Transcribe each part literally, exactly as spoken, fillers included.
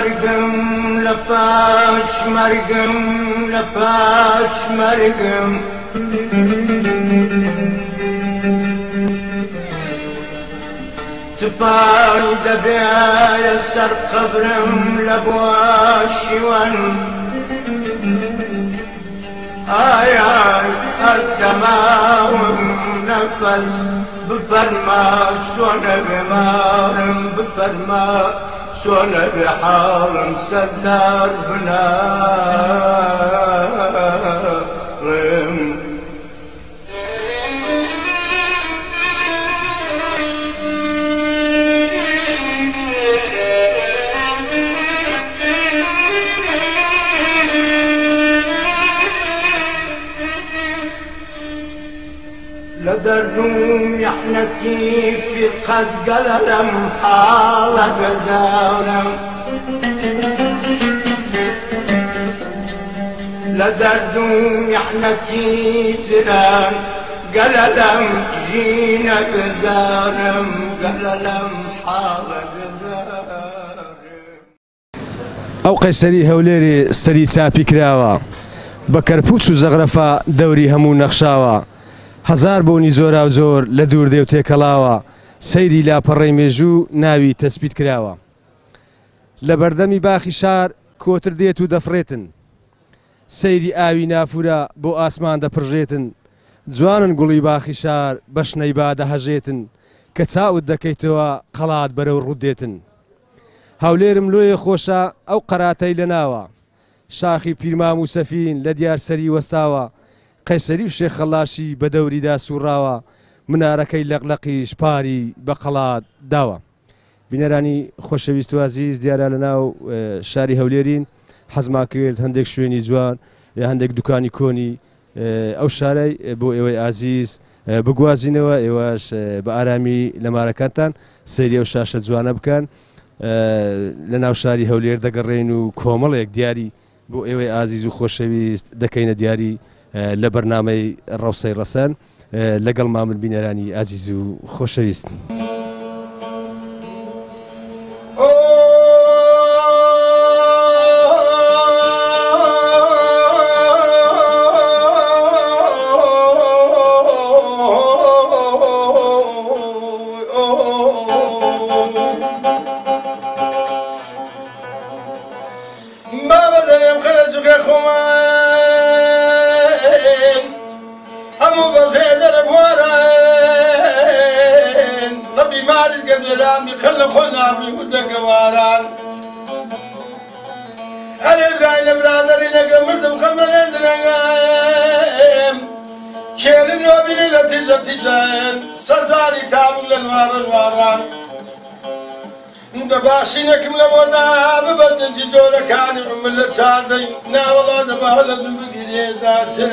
مرقم لفاش مرقم لفاش مرقم تبان دبيا يسر قبرم لبواشيوان آي آي الدماوم نفس بفرما شونا بمارم بفرما شونا بحارم سدار بنارم لدردوم يحنتي في قد قللم حال غزالم لدردوم يحنتي تران قللم جينا غزالم قللم حال غزالم ئەو قەیسەری هەولێری سەری چاپی کراوە بە کەرپوچ و زەغرەفە دەوری هەموو نەخشاوە هەزار بۆنی زۆرا و زۆر لە دوور دێ و تێکەڵاوە سەیری لاپەڕەی مێژوو ناوی تەسبیت کراوە لە بەردەمی باخی شار کۆتر دێت و دەفڕێتن سەیری ئاوی نافورە بۆ ئاسمان دەپڕژێتن جوانن گوڵی باخی شار بە شنەی با دەهەژێتن کە چاوت دەکەیتەوە قەڵات بەرەو ڕوودێتن هەولێرم لۆیە خۆشە ئەو قەراتەی لە ناوە شاخی پیرمام و سەفین لە دیار سەری وەستاوە قەیسەری و شێخ خەڵاشی بە دەوریدا سوڕاوە منارەکەی لەقلەقیش پاری بە قەڵات داوە بینەرانی خۆشەویست و عەزیز دیارە لە ناو شاری هەولێرین حەزما کرد هەندێک شوێنی جوان یا هەندێک دوکانی کۆنی ئەو شارەی بۆ ئێوەی عەزیز بگوازینەوە ئێوەش بە ئارامی لە مارەکانتان سەیری ئەو شاشە جوانە بکەن لە ناو شاری هەولێر دەگەڕێن و کۆمەڵێک دیاری بۆ ئێوەی عەزیز و خۆشەویست دەکەینە دیاری لە بەرنامەی ڕەوسەی ڕەسەن لەگەڵ مامن بینەرانی عەزیز و خۆشەویست. خلق خنامي ودق واران أنا إبراهيم برادري لقى مردم خمرين درنقايم شيلن وبيني لتيزة تيزين سزاري تابو لنوار الواران انت باشينك ملودا ببطن جدورة كاني عمل تساعدي نا والله دبا لازم بقري ذاتي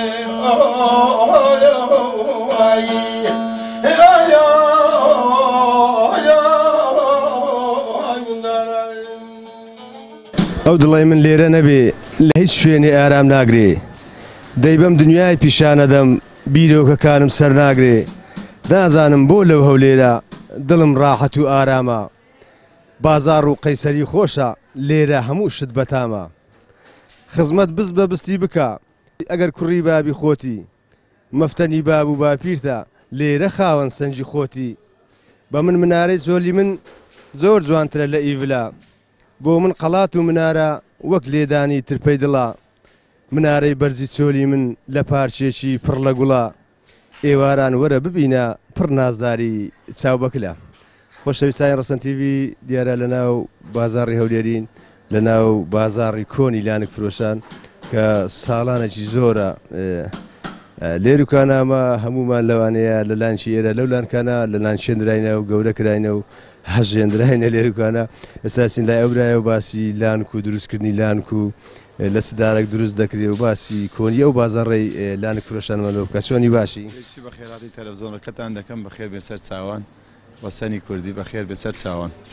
ئەو دڵی من لێرە نەبێ لە هیچ شوێنێ ئارام ناگرێ دەی بەم دنیای پیشانەدەم بیرۆکەکانم سەر ناگرێ نازانم بۆ لەو هەولێرە دڵم ڕاحەت و ئارامە بازاڕ و قەیسەری خۆشە لێرە هەموو شت بەتامە خزمەت بست بە بستی بکە ئەگەر کوڕی بابی خۆتی مەفتەنی باب و باپیرتە لێرە خاوەن سەنجی خۆتی بە من منارەی زۆلی من زۆر جوانترە لە ئیڤلا بۆ من قەڵات و منارە وەک لێدانی ترپەی دڵە منارەی بەرزی چۆلی من لە پارچێکی پڕ لە گوڵە ئێواران وەرە ببینە پڕ نازداری چاو بەکلە خۆشەویستانی ڕەسەن تیڤی دیارە لە ناو بازاڕی هەولێرین لە ناو بازاڕی کۆنی لانک فرۆشان کە ساڵانێکی زۆرە لێروکانامە هەمومان لەوانەیە لە لانچی ئێرە لەو لانکانە لە لان شێنراینە و گەورە کراینە و هەژێنراینە لێروکانە ئێستاسین لای ئەورایە و باسی لانک و دروستکردنی لانک و لە سدارێک دروست دەکرێت و باسی کۆنیە و بازاڕی لانک فرۆشانمەوە بکە چۆنی باشی بە خێراتی تەلەڤیزۆنەکەتان دەکەم بەخێر بێسەر چاوان وەسەنی کوردی بەخێر بێسەر چاوان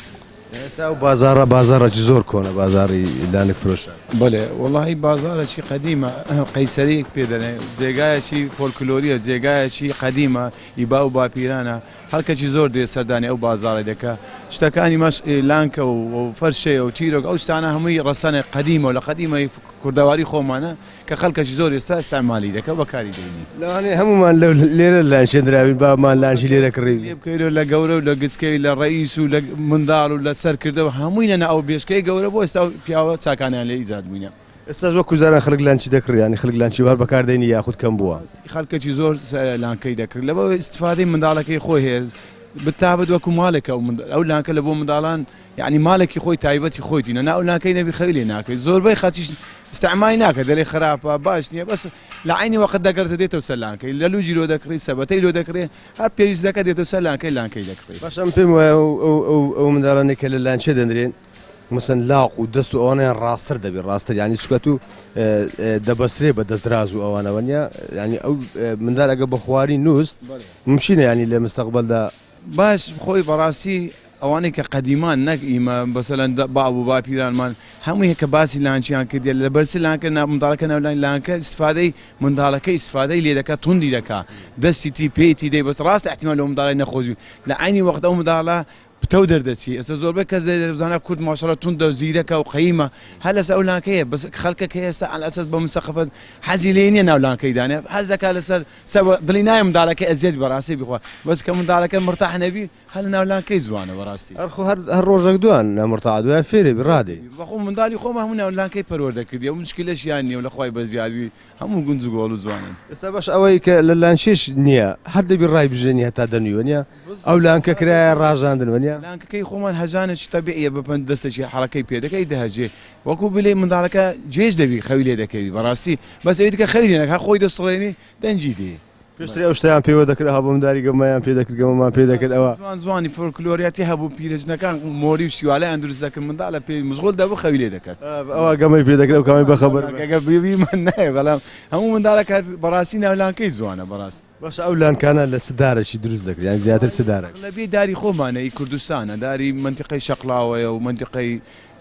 ئێستا و بازارە بازارڕێکی زۆر کۆنە بازاری لانک فرۆشان. بڵێ وڵی بازارێکی قەدیمە قەیسەریەک پێ دەنێ جێگایەکی فۆلکلۆریە جێگایەکی قەدیمە ئیبا و باپیرانە هەرکەکی زۆر دێ سەردانی ئەو بازارە دەکە شتەکانی مەش لانکە و فەرشێ و تیرۆک ئەو شتانە هەمووی ڕەسەنێ قەدیمە و لە قەدیمەی کوردەواری خۆمانە کە خەڵکەکی زۆر ئێستا ئستعمالی دەکە بەکاری دێنی لەوانێ هەمومان لێرە لانشێنراوین بامان لانشی لێرە کڕی لێ بکەیرەوە لە گەورە و لە گچکەی لە ڕئیس و لە منداڵ و لە سەر کردەوە هەمووی لەنە ئەو بێشکەی گەورە بۆ ئێستا پیاوە چاکانیان لێ ئیجاد بووینە. ئێستا وەکو زاران خەڵک لانچی دەکڕیانی خەڵک لانچی وار بەکاردێنی یاخود کەم بووە خەڵکەکی زۆر لانکەی دەکرد لەبەوە ئیسفادەی منداڵەکەی خۆی هەیە بتابەت وەکو مالێکە ئەو لانکە لە بۆ منداڵان یعنی مالێکی خۆی تایبەتی خۆیتینە نا ئەو لانکەی نەبی خەوی لێ ناکەی زۆربەی خەتیش استعمای ناکە دەڵێ خراپە باش نییە بەس لە عینی وەقت دەگەڕێتە دێتەوە سەر لانکەی لە لوجی لۆ دەکڕی سەبەتەی لۆ دەکرێ هەر پێویستەکە دێتەوە سەر لانکەی لانکەی دەکڕی. باشم پێم وایە ئەو منداڵانێک کە لە لانچێ دەنرێن مثلا لاق و دەست و ئەوانیان ڕاستتر دەبێت ڕاستتر ینی چکەت و دەبەسترێ بە دەستدراز و ئەوانەوە نیە ینی ئەو منداڵ ئەگە بە خواری نووست ممشینە ینی لە مستەقبەلدا باش خۆی بەڕاستی ئەوانەی کە قەدیمان نەک ئیمە بەسەلەن باو و باپیرانمان هەمووی هەیە کە باسی لانچیان کردێ لە بەرسی لانکە منداڵەکە ناولای لانکە ئیسفادەی منداڵەکە ئیسفادەی لێ دەکات توندی دەکات دەستی تی پێیتی دەی بەس ڕاست احتیمال لەو منداڵی نەخۆزی لە عینی وەخت ئەو منداڵە پتە دەردەچی ئێستا زۆربەی کەس دەزانە کورد ماشەڵە توندە و زیرەکە و قەیمە هەر لەسەر ئەو لانکەیە بەس خەڵکەکە ئێستا عەلە ئەساس بە مستەخەفەت حەزی لێ نییە ناو لانکەی دانێ حەز دەکات لەسەر دڵی نایە منداڵەکە ئەزیەت بەڕاستی بخوا بەس کە منداڵەکە مرتاح نەبی هەر ناو لانکەی جوانە بەڕاستی هەر ڕۆژێک دوان نامرتاح دوای فێرێ ڕادێ بەخۆ منداڵی خۆمە هەموو ناو لانکەی پەروەردە کردی و مشکلەشیان نییە و لە خوای بەزیادوی هەموو گونج و گۆڵ و جوانن. ئێستا باش ئەوەی کە لە لانشێش نییە هەر دەبی ڕای بژێنی هەتا دەنویوە نیە ئەو لانکە کرایە ڕاژاندنوە نیە لانکەکەی خۆمان هەژانێکی تەبیعیە بپەن دەستێکی حەڵەکەی پێ دەکەی دەهەژێ وەکو بلێ منداڵەکە جێش دەبی خەوی لێ دەکەوی بەڕاستی بەس ئەوی دیکە خەوی لێ نەکات خۆی دەسڕێنی دەنجی دێ پێشتر ئەو شتیان پێوە دەکرا هەبوومداری گەمەیان پێ دەکرد گەمەمان پێ دەکرد ئەوە جوان جوانی فۆلکلۆریاتی هەبوو پیرەجنەکان مۆری و شیوالەیان دروست دەکرد منداڵە پێی مزغۆڵ دەبوو خەوی لێ دەکات ئەوە گەمەی پێ دەکرێت و کامی بەخەبەر ئەگە بێبی من نایە بەڵام هەموو منداڵەکە بەڕاستی ناو لانکەی جوانە بەڕاست. باش ئەو لانکانە لە چدارێکی دروست دەکرێت یان زیاتر چدارە لە بێ داری خۆمانەی کوردستانە داری منتیقەی شەقڵاوەیە و منتیقەی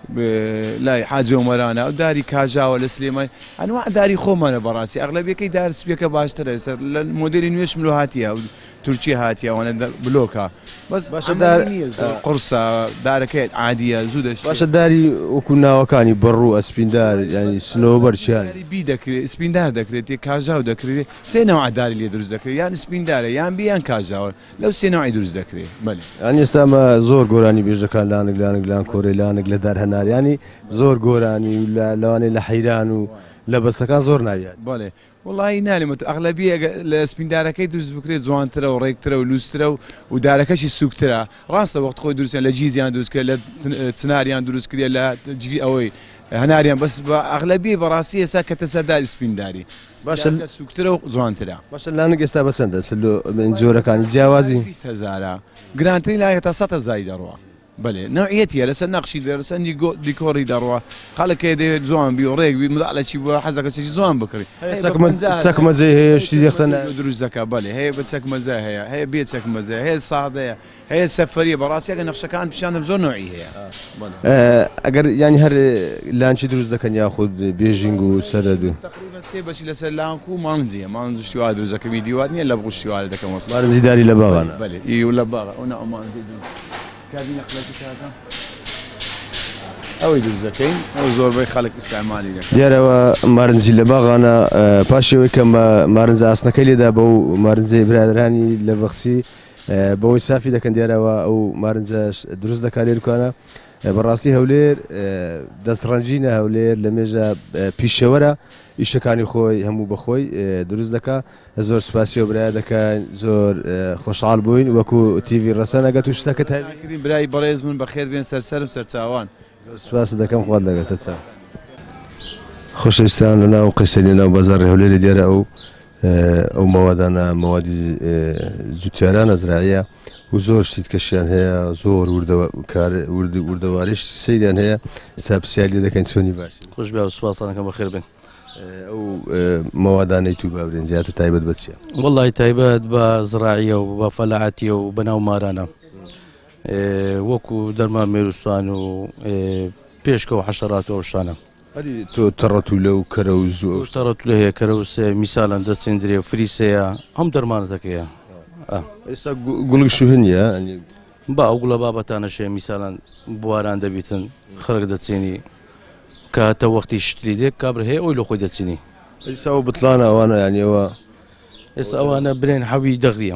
لای حاجە ومەرانە ئەو داری کاژاوە لە سلێمای ئەنواع داری خۆمانە بەڕاستی ئەغلبیەکەی دار سپیەکە باشترە ئێستا لە مۆدێلی نوێش ملۆ هاتیە و تورکی هاتیە ئەوانە بلۆکە بەس باشە قورسە دارەکەی عادیە زوو دەشت باشە داری وەکو ناوەکانی بەڕوو ئەسپیندار ینی سنۆبەر چیان بی دەکرێت سپیندار دەکرێت کاژاو دەکرێت سێ نەوع داری لێ دروست دەکرێت یان سپیندارە یان بیان کاژاوە لەو سێ نەوعی دروست دەکرێت بەڵێ ئەنی ئێستامە زۆر گۆرانی بێژەکان لانک لانک لان کۆرەی لانک لە دار هەناریانی زۆر گۆرانی و لەوانەی لە حەیران و لە بەستەکان زۆر ناویات بەڵێ وڵی نالێمە ئەغلبی لە سپیندارەکەی دروست بکرێت جوانترە و ڕێکترە و لوسترە و دارەکەشی سوکترە ڕاستە وەخت خۆی دروستیان لە جیزیان دروستکرێت لە چناریان دروستکرێت لە ئەوەی هەناریان بەس بە ئەغلبی بەڕاستی ئێستا کەتە سەرداری سپینداری باشە سوکترە و جوانترە. باشە لانک ئێستا بەچەندە جۆرەکانی جیاوازی بیست هەزارە گرانترین لایە تا سەد هەزاری دەڕوە بەێ نوعەتە لەسەر نەخشی دەرسەنی دیکۆری دەڕوە خەڵکێ دەوێت جوان بی و ڕێک بی مداڵەکی بووە حەزەکەی جوان بکڕی چەکمەجێ هەیە شتی دەختەنە دروست دەکە بەێ هەیە بە چەکمەزە هەیە هەیە بێ چەکمەزە هەیە سادەیە هەیە سەفەریە بەڕاستیەکە نەخشەکان پیشانم زۆر نوعی هەیە ئەگەر ینی هەر لانچی دروست دەکەن یاخود بێژینگ و سەرەد و سێ بەشی لەسەر لانک و مانزیە مانزشتیوا دروستەکەمی دیوات نیە لە بڕشتیوا دەکەم مارنزیداری لە باغانە بەێ ئی لە باغ ئەوە ئەمانزی ئەوەی دروستەکەین ئەو زۆربەی خەڵک ئیستعمالی دەکەن دیارەوە مارنجی لە باغانە پاشەوەی کە مارنجە ئاسنەکەی لێدا بە و مارنجەی برادرانی لە بەخسی بەوەی سافی دەکەن دیارەوە ئەو مارنجە دروست دەکات لێرکانە بەڕاستی هەولێر دەستڕەنجینە هەولێر لە مێژە پیشەوەرە ئیشەکانی خۆی هەموو بەخۆی دروست دەکات زۆر سوپاسیۆ برای دەکەن زۆر خۆشحاڵ بووین وەکو تیڤی ڕەسەن ئەگەت و شتەکەت هەبیکردین برای بەڕێز من بەخێر بێن سەرسەرم سەرچاوان زۆر سوپاس دەکەم خوات لەگەتە چاو خۆشەویستان لە ناو قەیسەری لە ناو بەزاری هەولێری دیارە ئەو ئەو مەوادانە مەوادی جوتیارانە زراعیە و زۆر شتیت کەشیان هەیە زۆر وردەواریش سەیریان هەیە ساپسیالی دەکەین چۆنی باشی خۆش بێ و سوپاسانەکەم بەخێر بن ئەو مەوادانەی تو باورێن زیاتر تایبەت بە چییە؟ وەڵی تایبەت بە زراعیە و بە فەلاعەتیە و بەناو مارانە وەکو دەرمان مێروستان و پێشکە و حەشەرات و ئەو شتانە. هەری تۆ تەڕەت و لەو کەرە و زۆر تەڕەت لە هەیە کەرەوسێ میساڵەن دەچێندرێ فریسەیە هەم دەرمانەتەکەیە. ئێستا گوڵی شوهنیە با ئەو گوڵە بابەتانەشێ میساڵان بواران دەبیتن خەڵک دەچێنی کاتە وەختی شتری دێک کابرا هەیە ئەوی لە خۆی دەچینی. ئێستا و بتڵانە ئەوانە یانیەوە ئێستا ئەوانە برێن حەوی دەغریە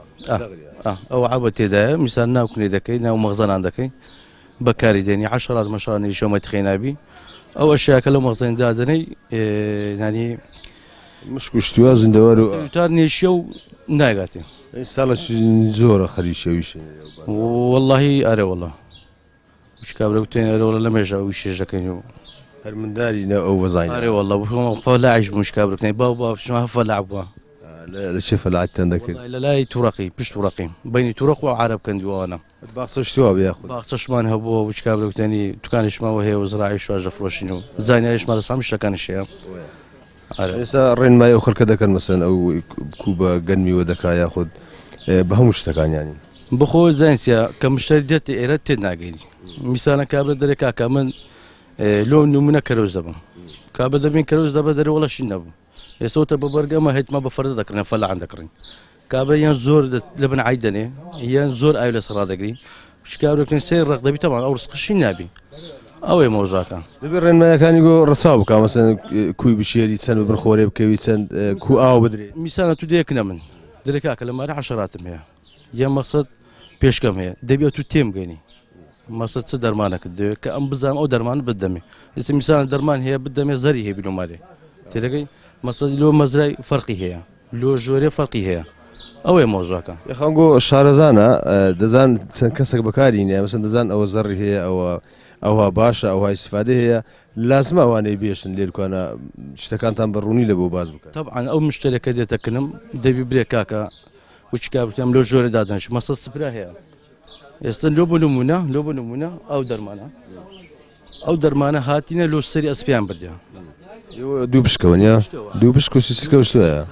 ئەو عبە تێدایە میسال ناو کنێ دەکەی ناو مەغزەنان دەکەی بەکاری دێنی حەشەرات مەشانی شۆمەتی خێنابی ئەو ئەشیاکە لەو مەغزەن دادنەی نانی مشک و شتووە زیندەوەر و تار نێشیە و ناگاتێ ساڵە زۆرە خەری شەویشە واللهی ئارێ وەڵە کابرا وتێن ئەرەوەڵە لە مێژە وی شێژەکەین و هەر منداری نە ئەو وەزانین ئارێ وەڵە فەلاعیش بوو کابرا بکەین باو با بچمە هەفەلاع بووە لە چێ فەلاعەتتان دەکرد لە لای تووڕەقی پشت تووڕەقیم بینی تووڕەق و عارەب کەندیوانە باخچە شتووە بێخود باخچەشمان هەبووە وچ کابرا وتێنی دوکانیشماوە هەیە و زراعی شواژە فرۆشین و زانیاریشمان لە سامی شتەکانیش هەیە. ئێستا ڕێنمای ئەو خەڵکە دەکەن مەسەن ئەو کوو بە گەرمیوە دەکا یاخود بە هەموو شتەکانیانی بخۆ زانسیە کە مشتری دێتە ئێرە تێ ناگەینی میسانە کابرا دەرێ کاکە من لۆ نمونە کەرەوز دەبم کابرا دەبین کەرەوز دەبە دەرێ وەڵەشین نەبوو ئێستاوتە بە بەرگەمە هەیتمە بە فەردە دەکڕن فەلاعان دەکڕین کابرا یان زۆر لە بن عای دەنێ یان زۆر ئاوی لەسەر ڕادەگری کابراکەین سێ ڕق دەبی تەمان ئەو ڕسقشی نابی ئەوەی مۆزاکە دەبێ ڕێنمایەکانی گۆ ڕەچاو بکە مەسەن کوی بشێری چەند ببن خۆرێ بکەوی چەند کو ئاو بدرێ میسانە تو دەیەکنە من دەرێ کاکە لە مارە حەشەراتم هەیە یان مەقسەد پێشکەم هەیە دەبێت تو تێمگەنی مەقسەد چ دەرمانەکەت دەوێت کە ئەم بزانم ئەو دەرمان بدەمێ ئێستا میسانە دەرمان هەیە بدەمێ زەری هەیە بیلۆمارێ تێدەگەی مەقسەدی لۆ مەزرای فەرقی هەیە لۆ ژۆرێ فەرقی هەیە ئەوەی مۆزاکە یخەنگۆ شارەزانە دەزان چەند کەسێک بەکاری نیە مەسەن دەزان ئەوە زەڕی هەیە ئەوە ئەوها باشە ئەوها ئیسفادە هەیە لازمە ئەوانەی بێشن لێرکوانە شتەکانتان بەڕوونی لە بۆ باز بکەن طبعاً ئەو مشتێکە دێتەکنم دەبی برێ کاکە وچکا بکەم لۆ ژۆرە دادەنش مەسەد سپرا هەیە ئێستا لۆ بۆ نمونە لۆ بۆ نمونە ئەو دەرمانە ئەو دەرمانە هاتینە لۆ سەری ئەسپیان بردیا دوو بشکەوەنیا دوو بشک و سیسکە شتوەیە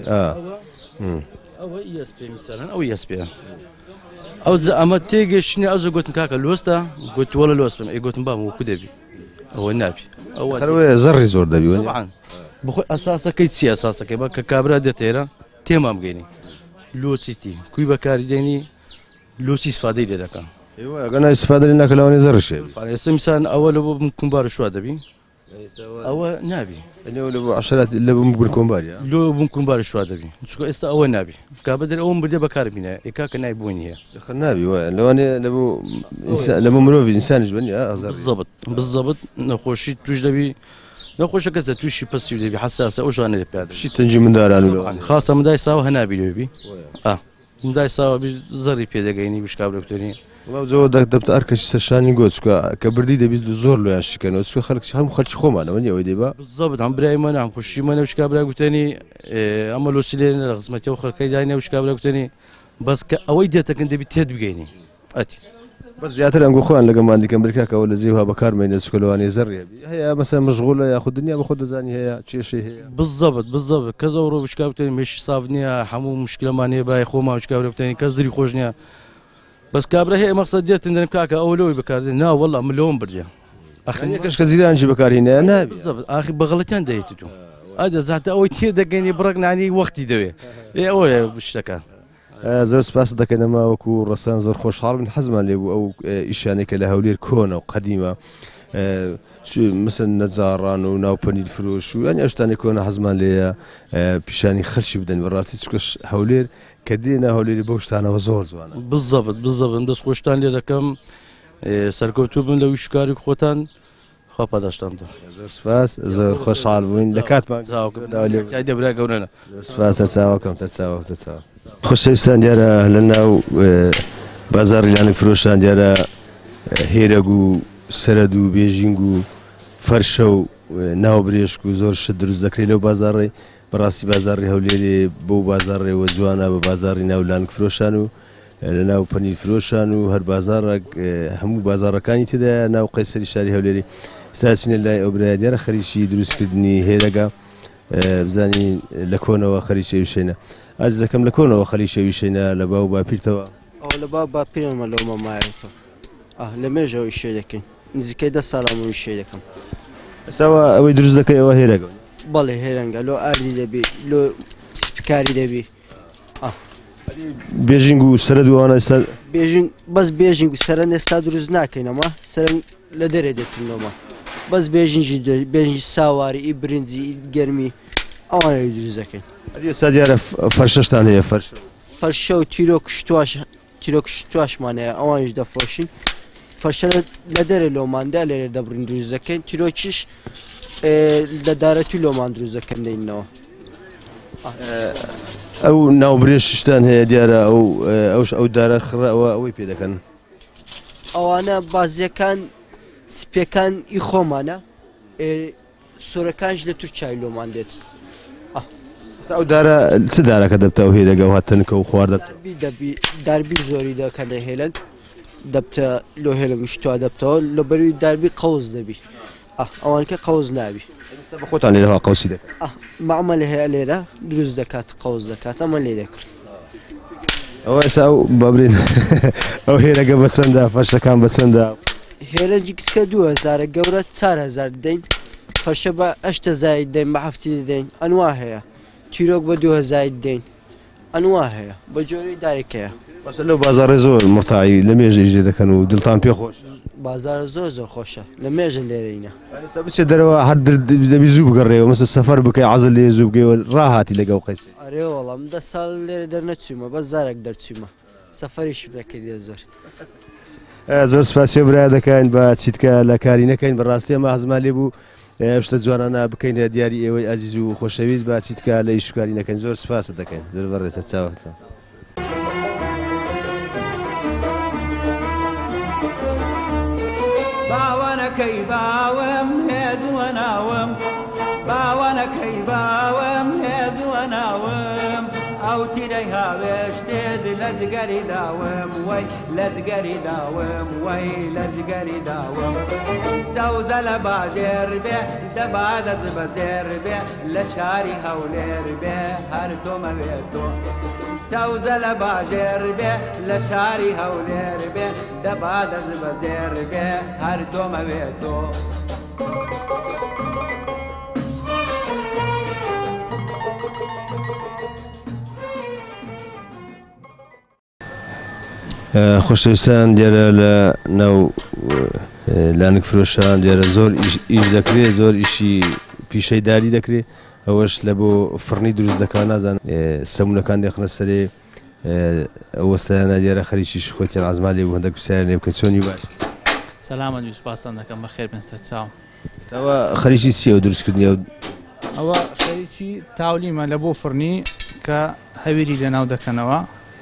ئەوە ئیسپێ میسالەن ئەو ئیسپێ ئەو ئەمە تێگەشتنی ئەو گوتن کاکە لۆستە گوتووە لە لۆستم ئەی گوتم بام وەکو دەبی ئەوە نابی ئەوە زەڕی زۆر دەبی بخۆی ئەساسەکەی چی ئەساسەکەی بە کە کابرا دێتێرە تێمام بگەینی لۆچیتی کوی بەکاری دێنی لۆچی سفادەی لێ دەکەن گەنا ئیسفادە لێ ناکە لەوانەیە زەڕشێ ئێستا میسان ئەوە لە بۆ کومبارە شوا دەبی ئەوە نابی لە بۆ عەشەرات لە بۆ بگون کۆمباریە لۆ بوون کومبارە شوا دەبی چکە ئێستا ئەوە نابی کا بەدەر ئەوم بردێ بەکار بینە ئێکاکە نای بوونی هەیە خە نابی وایە لەوانەیە لە بۆ لە بۆ مرۆڤ ئینسانی ژوەنیە بالضبط بالضبط نەخۆشی توش دەبی نەخۆشە کەسە تووشی پستی دەبی حساسە ئەو ژانە لە پێات شی تەنجی منداران و خاستە مندای ساوە هەنابی لێبی مندای ساوە زەڕی پێدەگەینی بشکا برکتۆری زۆر دەبتە ئەرکەشی سەرشانی گۆچکە کە بردی دەبیت زۆر لۆیان شکەنەوە چکە خەڵک هەموو خەڵکی خۆمانەوە نیە ئەوەی دەبا بالضبط هەم برای منە هەم خوشیمەنە وشکا برا گوتێنی ئەمە لۆسی لێ لە قسمەتی و خەڵکەی داینە وشکا برا گوتێنی بەس کە ئەوەی دێتەکەن دەبی تێت بگەینی ئەتی بەس زیاتر ئەم خۆیان لەگەڵمان دیکەم بریکاکەەوە لە جێوها بەکارمێنێت چکەلەوانی زەڕێ هەیە مەسەن مەشغوڵە یاخود دنیا بە خۆ دەزانی هەیە کێشەی هەیە بالضبط بالضبط کەس ئەو ڕۆ وشکا بتێنی مێشی ساف نییە هەموو مشکلەمان هەیە بای خۆمان وشکا برا بتێنی کەس دری خۆش نییە بەس کابرا هەیە مەقسەد دێتن دەن کاکە ئەوە لەوەی بەکاردێن نا وەڵڵا من لەوەم بردێ ئەخەنیەکەش کە زیرانشی بەکارهێنایە نابی ئاخی بەغەڵەتیان دەیەیت تو ئەدە زاتە ئەوەی تێ دەگەینی بڕک نانی وەختی دەوێ ئەوەیە شتەکان زۆر سپاس دەکەنەما وەکو ڕەسەن زۆر خۆشحاڵ بن حەزمان لێ بوو ئەو ئیشانێکە لە هەولێر کۆنە و قەدیمە مثل نەجاران و ناوپەنیر فرۆش و ئەنی ئەشتانی کۆنە حەزمان لێیە پیشانی خەرشی بدەن بەڕاستی چکەش هەولێر کە دێنە هەولێری بەو شتانەوە زۆر جوانە بالضبط بالضبط دەست خۆشتان لێ دەکەم سەرکەوتوو بن لە ویشکاری خۆتان خوا پاداشتانتە زۆر سپاس زۆر خۆشحاڵ بووین لە کاتمان دەبرا گەورەنە سپاس چاوەکەم تەرچاوە تەچاوە خۆشەویستان دیارە لە ناو بازاڕی لانک فرۆشان دیارە هێرەگ و سەرەد و بێژینگ و فەرشە و ناوبرێشک و زۆر شت دروست دەکرێت لەو بازاڕی بەڕاستی بازاڕی هەولێرێ بۆ بازاڕێەوە جوانە بە بازاڕی ناو لانک فرۆشان و لە ناو پەنیر فرۆشان و هەر بازاڕێک هەموو بازاڕەکانی تێدایە ناو قەیسەری شاری هەولێری ساسینە لای ئەو برایە دیارە خەریکی دروستکردنی هێرەگە بزانین لە کۆنەوە خەریکە وشێنە ئازیزەکەم لە کۆنەوە خەریکە وشێنە لە باو باپیرتەوە ئەو لە با باپیرمە لەو مەمایەتەوە لە مێژەوە ئیشێ دەکەین نزیکەی دە ساڵامەوە ئیشێ دەکەم ئێستاوە ئەوەی دروست دەکەی ئەوە هێرەگە بەڵێ هێرەنگە لۆ ئاردی دەبی لۆ سپکاری دەبی بێژینگ و سەرەت وانە ئێستا بێژینگ بەس بێژینگ و سەرەن ئێستا دروست ناکەینەوە سەرنگ لە دەرێ دێتنەوە بەس بێژینجی بێژی ساواری ئی برنجی ئی گەرمی ئەوانەی دروست دەکەین ئێستا دیارە فەرشەشتان هەیە فەرش فەرشە و تیرۆک شتواش تیرۆک شتواشمان هەیە ئەوانیش دەفرۆشین فەرشە لە دەرێ لۆماندا لێرە دەبڕین دروست دەکەین تیرۆکیش لە دارەتی لۆمان دروست دەکەن دەینەوە ئەو ناوبرێژ شتان هەیە دیارە ئەو ئەوش ئەو دارە خڕەوە ئەوەی پێ دەکەن ئەوانە بازیەکان سپێکان ئی خۆمانە سۆرەکانش لە تورکیای لۆمان دێت ئەو دارە چ دارەکە دەبتە و هێرەگە و هاتنکە و خوارد دەبی داربی زۆری دەکەن هێلن دەبتە لۆ هێلن شتوا دەبتەوە لە بەروی داربی قەوز دەبی ئەوانکە قەوز نابی بە خۆتان لێرەوە قەوسی دەکەن مەعمە لە هەیە لێرە دروست دەکات قەوز دەکات ئەمە لێ دەکرد ئەوە ئێستا ئەو بابرین ئەو هێرەگە بە چەندە فەرشەکان بە چەندە هێرەنجی کچکە دوو هەزارە گەورە چوار هەزار دەین فەرشە بە هەشت هەزاری دەین بە هەفتی دەین ئەنوا هەیە تیرۆک بە دوو هەزاری دەین ئەنوا هەیە بە جۆرەی دارێکەیە بەس لەو بازاڕێ زۆر مرتاعی لە مێژەی ژێ دەکەن و دڵتان پێ خۆش بازارە زۆر زۆر خۆشە لە مێژە لێرەینە ئێستا بچێت دەرەوە هەر دەبی زوو بگەڕێەوە مەسە سەفەر بکەی عەزل لێ زوو بگەیەوە ڕاهاتی لەگەڵ قەیسێ ئەرێ وەڵام دە ساڵ لێرە دەرنەچوومە بەس زارێک دەرچوومە سەفەریشم نەکردێ زۆر زۆر سپاسی برا دەکەین بە چیتکە لە کاری نەکەین بەڕاستی ئەمە حەزمان لێ بوو شتە جوانانە بکەین دیاری ئێوەی ئەزیز و خۆشەویست بە چیتکە لە ئیشکاری نەکەین زۆر سپاست دەکەین زۆر بەڕێزە چاوە باوانەکەی باوەم هێزووە ناوم باوانەکەی باوەم هێزووە ناوم ئەو تیرەی هاوێشتێت لە جگەری داوم وەی لە جگەری داوم وەی لە جگەری داوم سەوزە لە باژێر بێ دەبا دەز بەزێر بێ لە شاری هەولێر بێ هەر تۆمەوێت تۆ سەوزە لە باژێر بێ لە شاری هەولێر بێ دەبا دەز بەزێر بێ هەر تۆمەوێت تۆ خۆشەویستان دیارە لە ناو لانک فرۆشان دیارە زۆر ئیش دەکرێت زۆر ئیشی پیشەیداری دەکرێت ئەوەش لە بۆ فڕنی دروست دەکات نازان سەمونەکان دێخنە سەرێ ئەوەستایانە دیارە خەریکیش خۆتیان عەزمان لێ بوو هەندێک پرسیارە لێ بکەن چۆنی باش سەلامە دووست پاسان دەکەم بەخێر بن سەرچاوم ئەوە خەریکی چییە و دروستکردنی ئەوە خەریکی تاولیمە لە بۆ فڕنی کە هەویری لەناو دەکەنەوە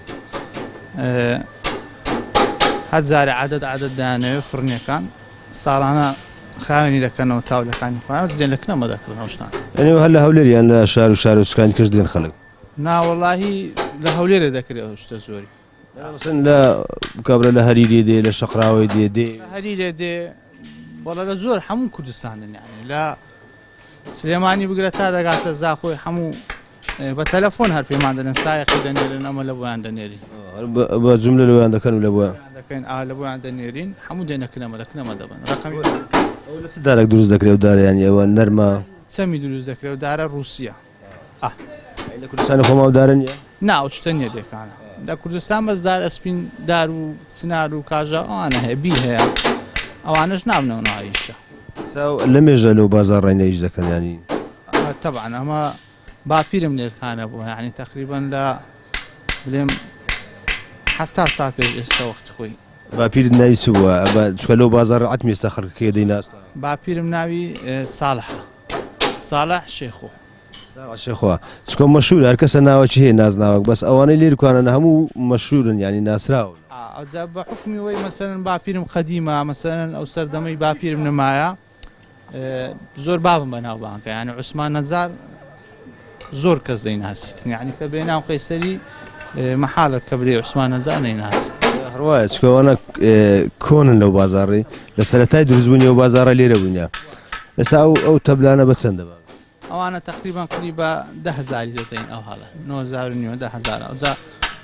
هەزارە عادەت عادەت دایانەوێت فڕنیەکان ساڵانە خاوێنی دەکەنەوە تاولەکانی خۆیان زێن لە کنەمە دەکردنەوە شتان ئەنێ هەر لە هەولێریان لە شار و شارۆچکانی کەس دێن خەڵک ناوەڵاهی لە هەولێرە دەکرێت شتە زۆری لە کابرا لە هەریرێ دێ لە شەقراوی دێ دێ هەریرێ دێ بەڵە لە زۆر هەموو کوردستانن یعنی لە سلێمانی بگرە تا دەگاتە زاخۆی هەموو بە تەلەفۆن هەر پێمان دەنێن سایەقی دەنێرن ئەمە لە بۆیان دەنێرین بە جوملە لەویان دەکەن و لە بۆ دەکەین ئا لە بۆیان دەنێرین هەموو دێنەکەنەمە لە کنەمە دەبن ڕقمی چ دارێک دروست دەکرێت و دارەیانی ئەوە نەرمە چەمی دروست دەکرێت و دارە رووسیا لە کوردستانی خۆما و دارن نیە ناو شتە نیە دێکانە لە کوردستان بەس دار ئەسپین دار و سنار و کاژە ئەوانە هەیە بی هەیە ئەوانش نابنەوە ناویشە لە مێژە لەو بازار ڕێنەیش دەکەن ینی طبعا ئەمە باپیرم لێرکانە بوو ینی تقریبا لە بڵێم هەفتا ساڵ پێش ئێستا وەختی خۆی باپیرت ناوی چ بووە چکە لەو بازار عەتمی ئێستا خەڵکەکەی دەیناستا باپیرم ناوی ساڵح ساڵح شێخۆ شێخوا چکۆ مەشهور هەر کەسە ناوەکی هەیە نازناوەک بەس ئەوانەی لێرکوانن هەموو مەشهورن ینی ناسراون ئەوجا بە حکمی وەی مەسەرەن باپیرم قەدیمە مەسەرەن ئەو سەردەمەی باپیرم نمایە زۆر بابم بەناو بانکە یعنی عوسمان نەجار زۆر کەس دەیناسیتن یعنی کە بێناو قەیسەری مەحالە کە برێ عوسمان نەجار نەیناسی هەروایە چکەوانە کۆنن لەو بازاڕی لە سەرەتای دروستبوونی ئەو بازاڕە لێرە بوونیە ئێستا ئەو ئەو تەبلانە بە چەندە بە ئەوانە تقریبان قریبە ده هەزاری دەدەین ئەو هەڵە نۆ هەزار و نیوە ده هەزار ئەوجا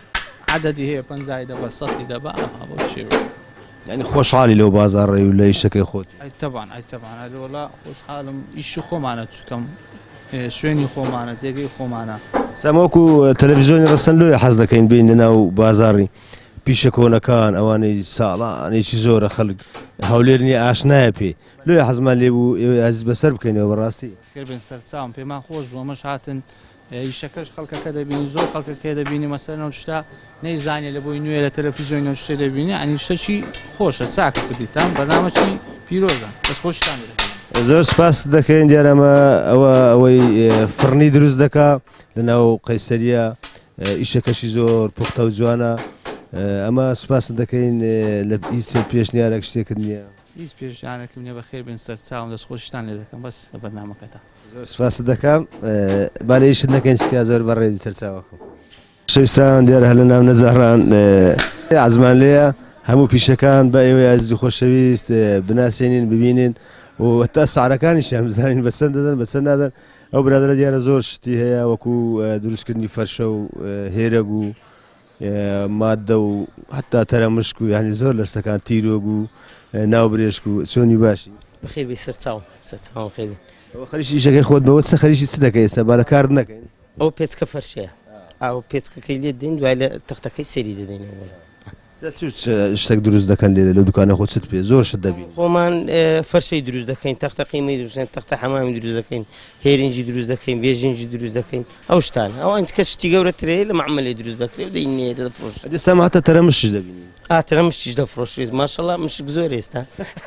عددی هەیە پەنجای دەبە سەتی دەبە بۆ شێوە یعنی خۆشحاڵی لەو بازاڕێ و لە ئیشەکەی خۆت ئەی تەبان ئەی تەبان هەروەڵا خۆشحاڵم ئیشی خۆمانە چکەم شوێنی خۆمانە جێگەی خۆمانە سەمەوەکو تەلەڤیزیۆنی ڕەسەن لۆیە حەز دەکەین بین لە ناو بازاڕی پیشە کۆنەکان ئەوانەی ساڵانێکی زۆرە خەڵک هەولێرنی ئاشنایە پێ لۆیە حەزمان لێبوو ئێوە عزیز بەسەر بکەینەوە بەڕاستی کردبن سەرچاوم پێمان خۆش بوو ئەمەش هاتن ئیشەکەش خەڵکەکە دەبینی زۆر خەڵکەکە دەبینی مەسەرەوە شتا نەیزانێ لە بۆی نوێ لە تەلەڤیزیۆنەوە شتێ دەبینی ئەنی شتەی خۆشە چاکە کردیتان بەنامەکی پیرۆزە بەس خۆشتان دەکەن زۆر سپاس دەکەین دیارەمە ئەوە ئەوەی فڕنی دروست دەکا لە ناو قەیسەریە ئیشەکەشی زۆر پوختە و جوانە ئەمە سپاس دەکەین لە هیچ پێشنیارێک شتێکت نییە هیچ پێشانێکم نیە بەخێر بن سەرچاوم دەست خۆشتان لێ دەکەم بەس لە بەرنامەکەتە زۆر سپاس دەکەم با لە ئیشت نەکەین سکا زۆر بەڕێزی سەرچاوەکەم شەویستان دیارە هەر لە ناو نەزاڕان عەزمان لێیە هەموو پیشەکان بە ئێوەی عەزیز و خۆشەویست بناسیێنین ببینین و تا سعرەکانیشیان بزانین بەچەند دەدەن بەچەند نادەن ئەو برادرە دیارە زۆر شتی هەیە وەکو دروستکردنی فەرشە و هێرەگ و مادە و حتا تەرەمشک و یعنی زۆر لە شتەکان تیرۆگ و ناوبرێشک و چۆنی باشی بەخێر بێ سەرچاوم سەرچاوم خێر ئەوە خەریکی ئیشەکەی خۆت بەوە چ خەریکی چ دەکەی ئێستا با لە کار نەکەین ئەو پێچکە فەرشەیە ئەو پێچکەکەی لێ دێن دوای لە تەختەکەی سەری دەدەینەوە شتێک دروست دەکەن لێرە لەو دوکانە خۆ چت پێ زۆر شت دەبین خۆمان فەرشەی دروست دەکەین تەختە قیمەی دروستن تەختە حەمامی دروست دەکەین هێرنجی دروست دەکەین بێژنجی دروست دەکەین ئەو شتان ئەوان کە شتی گەورەترەیە لە معمەلێ دروست دەکرێت و دەینێ دەفرۆش ئێستا هاتە تەرەمشش دەبینی ئاتەرەمشتیش دەفرۆشێت ماشەڵڵا مشک زۆر ئێستا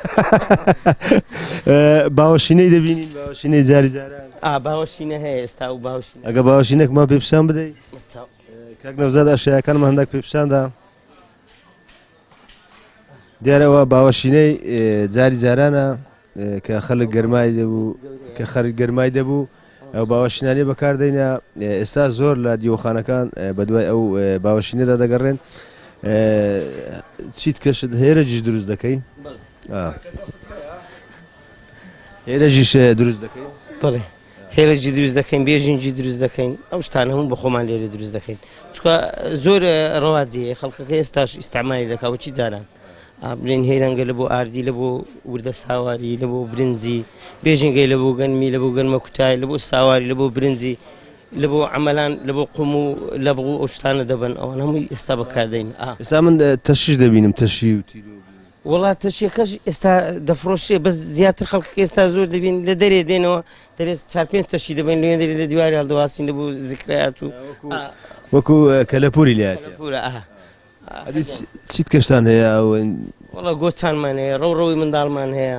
باوەشینەی دەبینین باوەشینەی جاری جاران ئا باوەشینە هەیە ئێستا و باوەشینە ئەگە باوەشینێکمان پێ پیشان بدەیت کاک نەوزاد ئەشیاکانمان هەندێک پێ پیشاندا دیارەوە باوەشینەی جاری جارانە کە خەڵک گەرمای دەبوو کە خەڵک گەرمای دەبوو ئەو باوەشینانی بەکاردێنە ئێستا زۆر لە دیوەخانەکان بەدوای ئەو باوەشینەدا دەگەڕێن چیت کەشت هێرەجیش دروست دەکەین هێرەجیش دروست دەکەین بڵێ هێرەجی دروست دەکەین بێژنجی دروست دەکەین ئەو شتان هەموو بە خۆمان لێرە دروست دەکەین چکە زۆر ڕەواجیە خەڵکەکە ئێستاش ئیستعمالی دەکات چی جاران بڵێن هێرەنگە لە بۆ ئاردی لە بۆ وردە ساواری لە بۆ برنجی بێژنگەی لە بۆ گەنمی لە بۆ گەنمە کوتای لە بۆ ساواری لە بۆ برنجی لە بۆ عملان لە بۆ قوم و لە بۆ ئەو شتانە دەبن ئەوان هەمووی ئێستا بەکاردەین ئێستا من تەشیش دەبینم تەشی و تیرۆ وڵات تەشیەکەش ئێستا دەفرۆشێ بەس زیاتر خەڵکەکە ئێستا زۆر دەبین لە دەرێ دێنەوە دەرێت چار پێنج تەشی دەبین لێن دەرێت لە دیواری هەڵدەواسین لە بۆ زیکرایات و وەکو کەلەپوری لات چیت کەشتان هەیە وڵا گۆچانمان هەیە ڕەو ڕەوی منداڵمان هەیە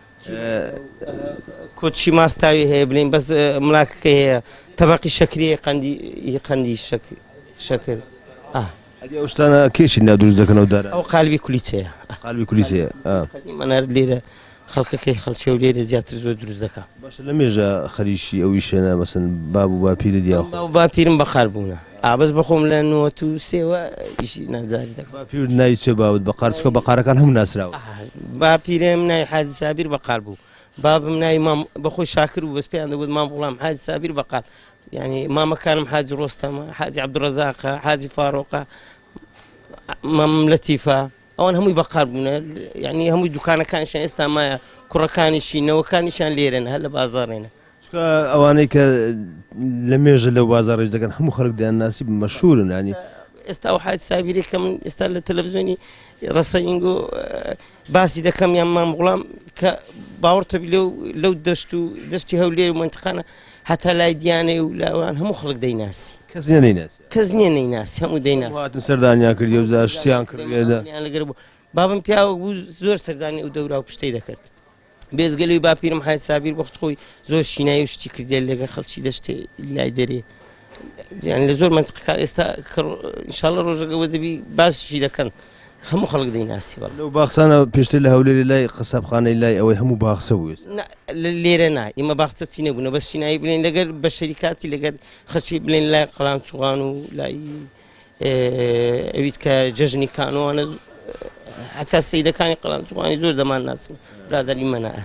کۆچی ماستاوی هەیە بڵین بەس ملاکەکە هەیە تەبەقی شەکریە قەندی قەندی شەکر ئەو شتانە کێشی نادروست دەکەنەوە دارە ئەو قالبی کولیچەیە قالبی کولیسەیە مەنار لێرە خەڵکەکەی خەڵکی و لێرە زیاتر زۆر دروست دەکات باشە لە مێژە خەریشی ئەوی شوێنە مەسەن باب و باپیرە دیاخ با و باپیرم بەقار بوونە ئابەس بەخۆم لە نوەت و سێوە ئیشی ناجاری دەکەم باپیر ناوی چێ باوت بەقار چکە بەقارەکان هەموو ناسراوە باپیرم ناوی حاجی سابیر بەقار بوو بابم ناوی مام بەخۆی شاکر بوو بەس پێیان دەگوت مام وڵام حاجی سابیر بەقار یعنی مامەکانم حاجی ڕۆستەمە حاجی عەبدوڕەزاقە حاجی فاڕۆقە مام لەتیفە ئەوان هەمووی بەقار بوونە یعنی هەمووی دوکانەکانیشان ئێستا مایە کوڕەکانیشی نەوەکانیشان لێرەن هەر لە بازاڕێنە ئەوانەی کە لە مێژە لەو بازاڕێژ دەکەن هەموو خەڵک دەیانناسی مەشهورن ینی ئێستا و حاجی سابیری کە من ئێستا لە تەلەڤیزیۆنی ڕەسەنگ و باسی دەکەم یان مام وڵام کە باوەڕتە لەو دەشت و دەشتی هەولێر و منتیقانە هەتا لای دیانەی و لاوان هەموو خەڵک دەیناسی کەس نییە نەیناسی کەس نییە نەیناسی هەموو دەیناسی هاتن سەردانیان کردی و زا شتیان کردێدا لەگەر بوو بابم پیاوە بوو زۆر سەردانی و دەورا و پشتەی دەکرد بێزگەلەوەی باپیرم حاجی سابیر بەخت خۆی زۆر شینایی و شتی کردێ لەگەڵ خەڵکی دەشتێ لای دەرێ لە زۆر منتیقەکان ئێستا ئینشاڵڵا ڕۆژێکەوە دەبی باسیشی دەکەن هەموو خەڵک دەیناسی بەڵێ لەو باخچانە پێشتر لە هەولێری لای قەسابخانەی لای ئەوەی هەموو باخچە بوو لێرە نا ئێمە باخچە چی نەبوونە بەس چینایی بڵێن لەگەر بە شەریکاتی لەگەر خەڵکی بڵێن لای قەڵامچوغان و لای ئەویت کە جەژنی کانۆوانە حتا سەیدەکانی قەڵامچوغانی زۆر دەمان ناسن برادەری مەنایە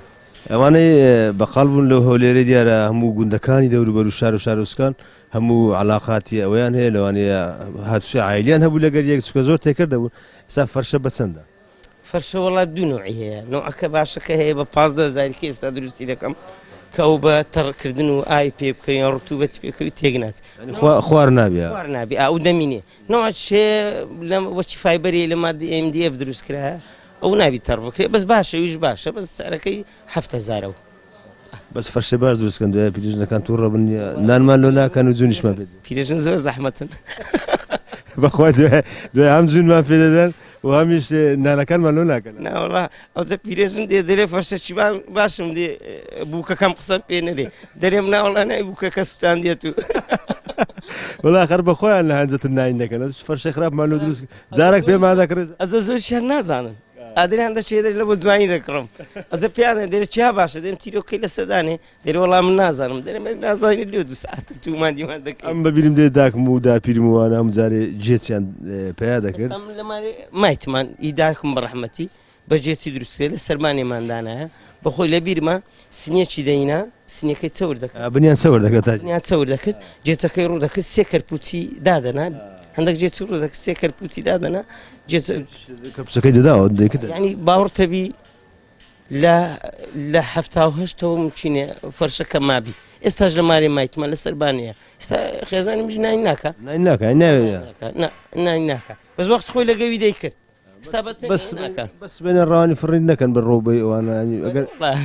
ئەوانەی بەقاڵ بوون لەو هەولێرە دیارە هەموو گوندەکانی دەوروبەر و شار و شارۆچکان هەموو علاقاتی ئەویان هەیە لەوانەیە هاتووشی عایلیان هەبوو لەگەر یەک چکە زۆر تێکرد دەبوون ئێستا فەرشە بە چەندە؟ فەرشە وڵات دوو نوعی هەیە نوعەکە باشەکە هەیە بە پازدە هەزارێکی ئێستا دروستی دەکەم کە ئەو بە تەڕکردن و ئای پێ بکەین ڕوتوبەتی پێکەوی تێک خوار نابێ خوار نابێ ئەو دەمینێ نەوە شێ لەم وەچی فایبەری لە مادی ئێم دی ئێف دروست کرایە ئەو نابی تەڕ بکرێت بەس باشە ویش باشە بەس سەرەکەی هەفت هەزارەوە بەس فەرشە باش دروستکەن دوای پیرژنەکان تووڕە بن نانمان لۆ ناکەن و جوونیشمان پێ پیرژن زۆر زەحمەتن بەخوا دوای هەم جوونمان پێ دەدەن و هەمیش نانەکانمان لۆ ناکەن ناوەڵا ئەوجە پیرێژن دێ دەرێ فەرشەکی باشم دێ بووکەکەم قسەم پێ نەرێ دەرێم ناوەڵا نای بووکەکە سووتان دێت و وڵا خەر بەخۆیان لە هەنجەتر ناین دەکەن فەرشەی خراپمان لۆ دروست جارێک پێمان دەکرێت ئەزە زۆرشیان نازانن ئادریان دەچێت لە بۆ جوانی دەکڕم ئەزە پیانە دەرە چیا باشە دەم تیرۆکەی لە سەدانێ دەرێ وەڵام من نازانم دەرێ نازانی لێ دو ساعت تومان دیمان دەکەم ئەم بەبیرم دێ داکم و داپیرم وانە هەموو جارێ جێچیان پیا دەکرد مایتمان ئیداکم بە ڕەحمەتی بە جێتی دروستکرێت لە سەرمانێماندانایە بەخۆی لە بیرمە سنیەکی دەینا سنیەکەی چەور دەکات بنیان چەور دەکات بنیان چەور دەکرد جێچەکەی ڕوو دەکرد سێ کەرپوتی دادەنا هەندێک جێتی ڕوو دەکرد سێ کەرپوتی دادەنا کەپسەکەی دەداوە دەکرد ینی باوەڕ تەبی لە لە هەفتا و هەشتەوە مچینێ فەرشەکە مابی ئێستاش لە مارێ مایتمان لە سەربانەیە ئێستا خێزانی مژ ناین ناکە ناین ناکە ناین ناکە بەس وەخت خۆی لەگەوی دەیکرد بەس بێنە ڕوانی فڕین نەکەن بە ڕۆبەی ئەوانە ئەگەر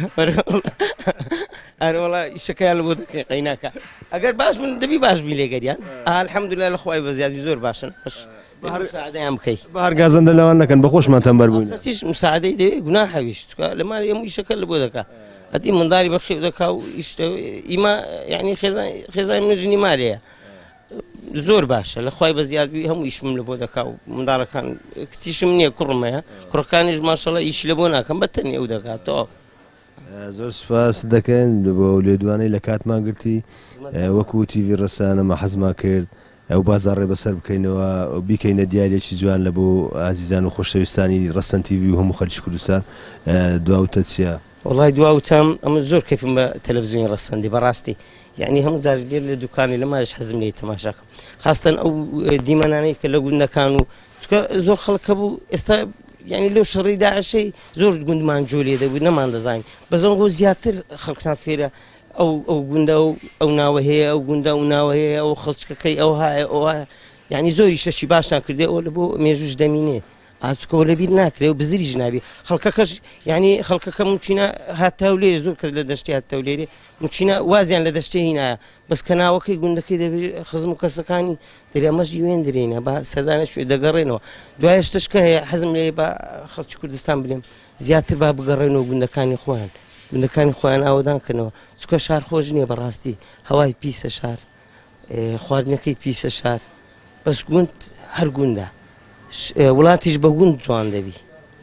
ئەرۆڵا ئیشەکەیان لە بۆ دەکەی قەیناکە ئەگەر باش من دەبی باش بی لێگەریان ئالحەمدوللا لە خوای بەزیادی زۆر باشن مساعدەیان بکەی بەهار گازەندە لەوان نەکەن بە خۆشمان تەمبەر بووین تیش مساعدەی دەوێ گونا هەویشت لە ماری هەموو ئیشەکە لە بۆ دەکا ئەدی منداڵی بەخێو دەکا و ئیما یعنی خێزای منژنی مارەیە زۆر باشە لە خوای بەزیادبی هەموو ئیشم لە بۆ دەکا و منداڵەکان کچیشم نییە کوڕمەیە کوڕەکانیش ماشەڵە ئیشی لە بۆ ناکەم بە تەنێ ئەو دەکاتەوە زۆر سپاس دەکەن بۆ لێدوانەی لە کاتمان گرتی وەکو تیڤی ڕەسانەمە حەزمان کرد ئەو بازاڕێ بەسەر بکەینەوە بیکەینە دیارێکی جوان لە بۆ ئازیزان و خۆشەویستانی ڕەسەن تیڤی و هەموو خەڵکی کوردستان دواوتە چییە؟ وڵای دواوتم ئەمە زۆر کەفم بە تەلەڤیزیۆنی ڕەسەندی بەڕاستی یعنی هەموو جار لێر لە دوکانی لە ماش حەزم لێ تەماشاکەم خاستن ئەو دیمەنانەی کە لە گوندەکان و زۆر خەڵکە بوو ئێستا یعنی لەو شەڕی داعشەی زۆر گوندمان جۆ لێ دەبوو نەمان دەزانین بەزەنگۆ زیاتر خەڵکتان فێرە ئەو ئەو گوندە و ئەو ناوە هەیە ئەو گوندە و ناوە هەیە ئەو خەڵچکەکەی ئەو هایە ئەو هایە یعنی زۆری شەشی باشان کردێ ئەو لە بۆ مێژوش دەمینێ ئاچکەوە لەبیر ناکرێ و بزریش نابێ خەڵکەکەش یعنی خەڵکەکە موچینە هاتاولێرە زۆر کەس لە دەشتی هاتاولێرێ موچینە وازیان لە دەشتێ هینایە بەس کە ناوەکەی گوندەکەی دەبێت خزم و کەسەکانی دەرێمەش وێن درێنە بە سەردانە شوێ دەگەڕێنەوە دوای شتشکە هەیە حەزم لێ بە خەڵکی کوردستان بڵێم زیاتر با بگەڕێنەوە گوندەکانی خۆیان گوندەکانی خۆیان ئاوەدانکەنەوە چکە شار خۆش نییە بەڕاستی هەوای پیسە شار خواردنەکەی پیسە شار بەس گوند هەر گوندە وڵاتیش بە گوند جوان دەبی